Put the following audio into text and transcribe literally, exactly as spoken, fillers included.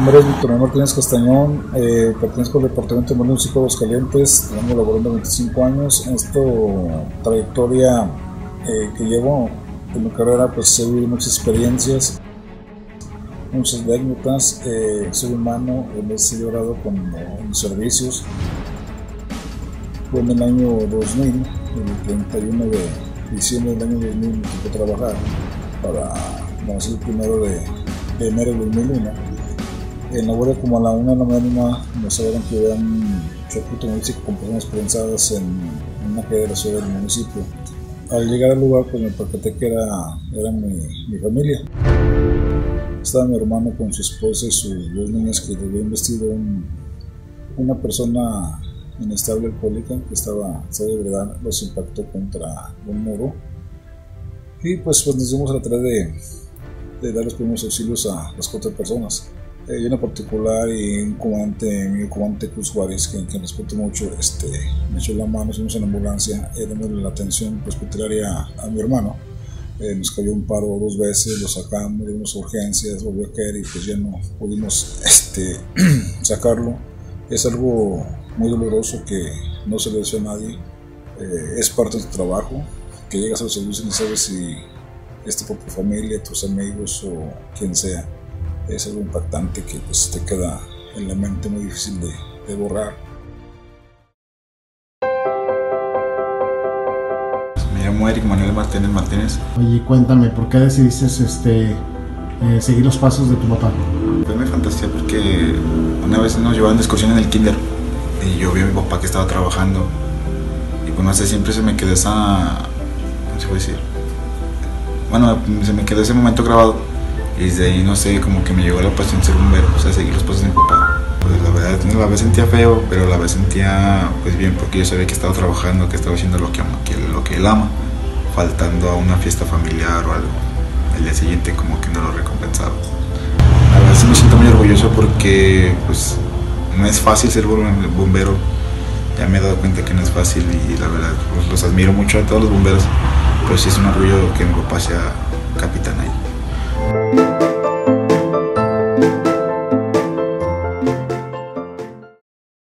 nombre es Víctor Martínez Castañón, eh, pertenezco al departamento de Morelos y Aguascalientes, tengo laborando veinticinco años. En esta trayectoria eh, que llevo en mi carrera, pues he vivido muchas experiencias, muchas anécdotas. Eh, soy humano, me he celebrado con eh, mis servicios. Fue en el año dos mil, el treinta y uno de diciembre del año dos mil, me tocó trabajar para, vamos a decir, el primero de, de enero del dos mil uno. En la hora como a la una de la mañana nos sabían que había un choque automovilístico con personas prensadas en una calle de la ciudad del municipio. Al llegar al lugar, pues me percaté que era, era mi, mi familia. Estaba mi hermano con su esposa y sus dos niñas, que le habían vestido un, una persona inestable alcohólica que estaba, estaba de verdad, los impactó contra un muro. Y pues, pues nos dimos a la tarea de, de dar los primeros auxilios a las cuatro personas. Eh, yo en particular y un comandante, mi comandante Cruz Juárez, que, que respeto mucho, este, me echó la mano, fuimos en la ambulancia, eh, dándole la atención hospitalaria a, a mi hermano. Eh, nos cayó un paro dos veces, lo sacamos, dimos urgencias, volvió a caer y pues ya no pudimos este, sacarlo. Es algo muy doloroso que no se le desea a nadie, eh, es parte de tu trabajo, que llegas a los servicios y no sabes si es tu propia familia, tus amigos o quien sea. Es algo impactante que pues, te queda en la mente, muy difícil de, de borrar. Me llamo Eric Manuel Martínez Martínez. Oye, cuéntame, ¿por qué decidiste este, eh, seguir los pasos de tu papá? Fue muy fantasía porque una vez nos llevaban de excursión en el kinder y yo vi a mi papá que estaba trabajando y pues no sé, siempre se me quedó esa, ¿cómo se puede decir? Bueno, se me quedó ese momento grabado. Y desde ahí, no sé, como que me llegó la pasión de ser bombero, o sea, seguir los pasos de mi papá. Pues la verdad, a la vez sentía feo, pero a la vez sentía pues bien, porque yo sabía que estaba trabajando, que estaba haciendo lo que, ama, que, lo que él ama, faltando a una fiesta familiar o algo. El día siguiente como que no lo recompensaba. La verdad sí me siento muy orgulloso porque pues no es fácil ser bombero. Ya me he dado cuenta que no es fácil y la verdad pues, los admiro mucho a todos los bomberos, pero sí es un orgullo que mi papá sea capitán ahí.